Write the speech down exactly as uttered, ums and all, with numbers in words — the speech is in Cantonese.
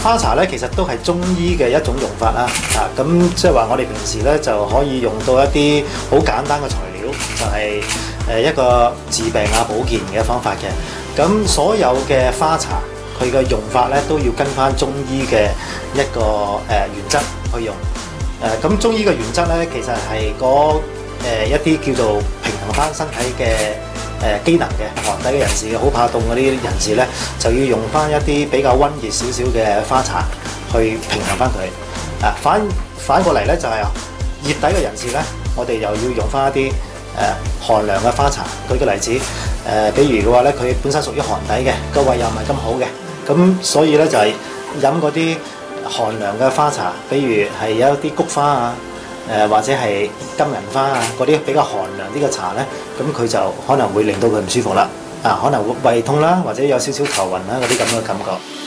花茶咧其實都係中醫嘅一種用法啦，啊咁即係話我哋平時咧就可以用到一啲好簡單嘅材料，就係、是、誒一個治病啊保健嘅方法嘅。咁所有嘅花茶佢嘅用法咧都要跟翻中醫嘅一個誒、呃、原則去用。誒咁、呃、中醫嘅原則咧其實係嗰誒一啲叫做平衡翻身體嘅。誒機能嘅寒底嘅人士嘅好怕凍嗰啲人士咧，就要用翻一啲比較溫熱少少嘅花茶去平衡翻佢。啊，反反過嚟咧就係、是、熱底嘅人士咧，我哋又要用翻一啲誒、呃、寒涼嘅花茶。舉個例子，誒、呃，比如嘅話咧，佢本身屬於寒底嘅，個胃又唔係咁好嘅，咁所以咧就係飲嗰啲寒涼嘅花茶，比如係有一啲菊花啊。誒、呃、或者係金銀花啊，嗰啲比較寒涼啲嘅茶咧，咁佢就可能會令到佢唔舒服啦，啊可能會胃痛啦，或者有少少頭暈啦嗰啲咁嘅感覺。